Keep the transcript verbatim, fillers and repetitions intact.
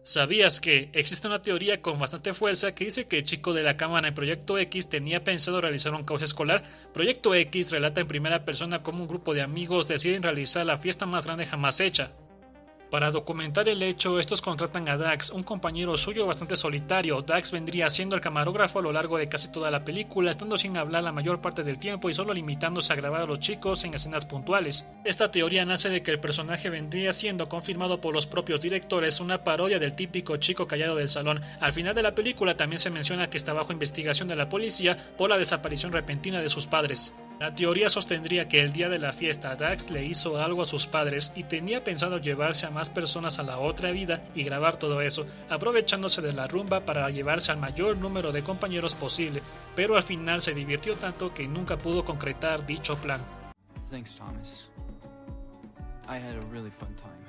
¿Sabías que existe una teoría con bastante fuerza que dice que el chico de la cámara en Proyecto X tenía pensado realizar un caos escolar? Proyecto X relata en primera persona cómo un grupo de amigos deciden realizar la fiesta más grande jamás hecha. Para documentar el hecho, estos contratan a Dax, un compañero suyo bastante solitario. Dax vendría siendo el camarógrafo a lo largo de casi toda la película, estando sin hablar la mayor parte del tiempo y solo limitándose a grabar a los chicos en escenas puntuales. Esta teoría nace de que el personaje vendría siendo, confirmado por los propios directores, una parodia del típico chico callado del salón. Al final de la película también se menciona que está bajo investigación de la policía por la desaparición repentina de sus padres. La teoría sostendría que el día de la fiesta Dax le hizo algo a sus padres y tenía pensado llevarse a más personas a la otra vida y grabar todo eso, aprovechándose de la rumba para llevarse al mayor número de compañeros posible, pero al final se divirtió tanto que nunca pudo concretar dicho plan. Thanks, Thomas. I had a really fun time.